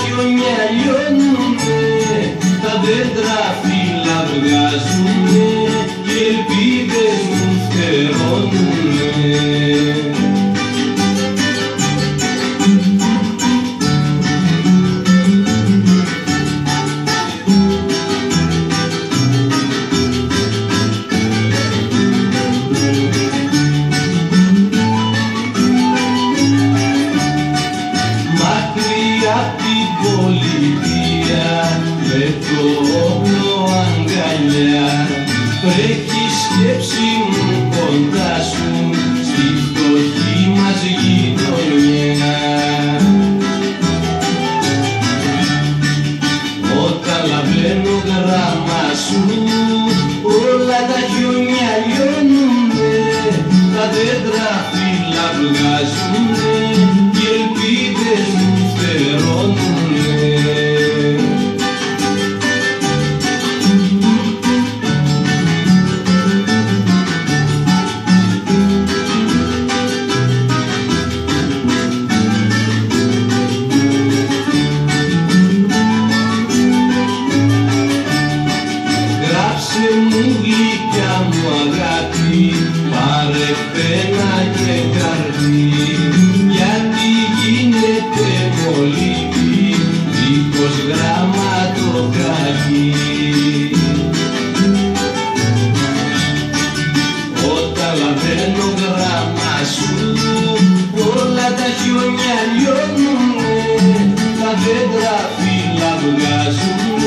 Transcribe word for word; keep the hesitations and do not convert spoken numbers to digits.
χιόνια λιώνουνε, τα δέντρα φύλλα βγάζουνε και οι ελπίδες μου φτερώνουνε. Απ' την πολιτεία με το όπλο αγκαλιά τρέχει η σκέψη μου κοντά σου στη φτωχή μας γειτονιά. Όταν λαβαίνω γράμμα σου όλα τα χιόνια λιώνουνε, τα δέντρα φύλλα βγάζουνε και οι ελπίδες μου φτερώνουνε. Γράψε μου γλυκιά μου αγάπη, πάρε πένα και καρδί, γιατί γίνεται μολύβι δίχως γράμμα το κακί. Όταν λαβαίνω γράμμα σου όλα τα χιόνια λιώνουνε, τα δέντρα φύλλα βγάζουνε